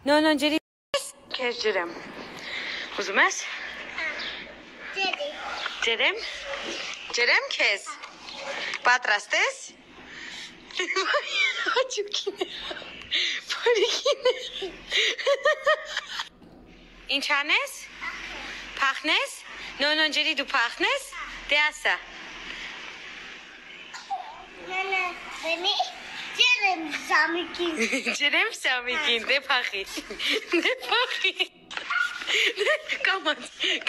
Non, ջրի քեզ ջրեմ։ Ուզում ես։ Ջրեմ։ Ջրեմ քեզ։ Պատրաստ ես։ Աչուկին։ Փորիկին։ Ինչ անես։ Փախնես։ Non, ջրի դու փախնես։ Դե ասա։ Բենի ջրեմ Սամիկին։ Ջրեմ Սամիկին, դե փախի։ Դե փախի։ Կամած։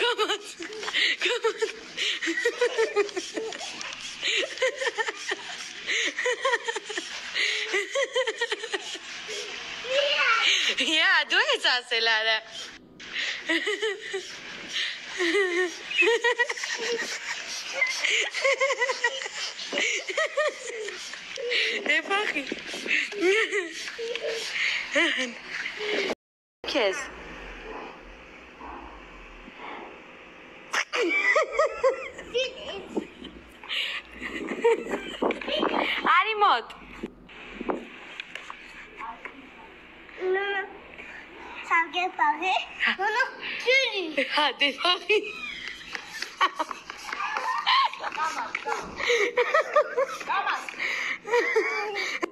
Յա, դու ես ասել արա։ Դե փախի։ Քեզ։ Արի մոտ։ Սամկե պաղի, նոնո ջրի։ Հա, դե փախի։ Կամաս։